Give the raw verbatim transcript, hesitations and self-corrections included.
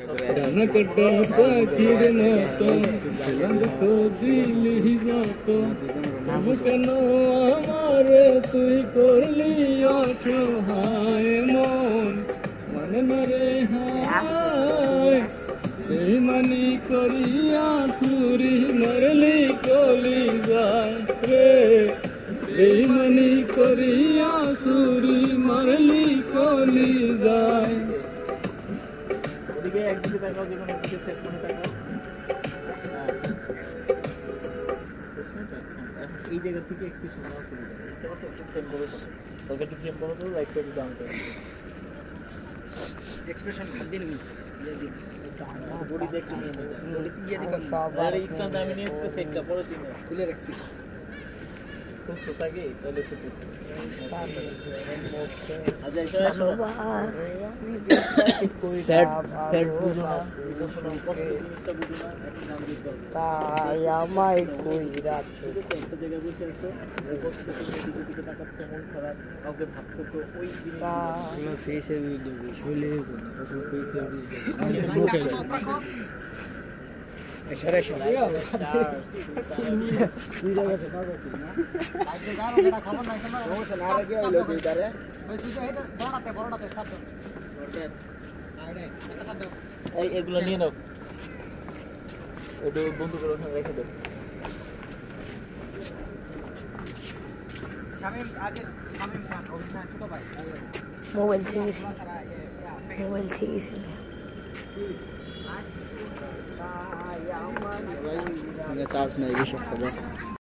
ডানা কাটা পাখির মতো তো দিলি যত তবু কেন আমারে তুই করলি অসহায় মন মানে মারে হায় বেইমানি করিয়া সুরি মারলি কলি যায় রে বেইমানি করিয়া সুরি মারলি কলি যায় ওদিকে একদিকে তাকাও যেখানে একদিকে সেট করে তাকাও এই জায়গা থেকে এক্সপ্রেশন নাও শুরু করো বুঝতে পারছো ফ্রেম করে করো ওকে একটু ফ্রেম করো তো লাইক করে ডাউন করো এক্সপ্রেশন দিন দিন বডি দেখতে নিয়ে বডি দিয়ে দেখো আরে ইনস্ট্যান্ট আমি নিয়ে তো সেটটা পরে দিন খুলে রাখছি খুব সোসাগে তাহলে তো আচ্ছা এটা আসো সেট সেট বুঝো না কোনো কষ্ট জিনিসটা বুঝো না এখন নাম দিতে পারো তাই আমায় কই রাখছো একটা জায়গায় বসে আছো উপস্থিত দিকে দিকে তাকাচ্ছো মন খারাপ কাউকে ভাবতেছো ওই জিনিসটা কোনো ফেসের ভিডিও শুলে কোনো ফেসের ভিডিও মুখে সরে সরে তুই জায়গা থেকে পাবো না আজকে গারো এটা খবর নাই কেন সমস্যা না লাগে হইলো তুই তারে ওই তুই এটা বড়টাতে বড়টাতে সাত দাও এই এগুলো নিয়ে নাও এটা বন্ধ করে ওখানে রেখে দাও শামিম আগে শামিম খান অভিনয় ছোট ভাই মোবাইল থেকে মোবাইল থেকে চার্জ নাই এসব খবর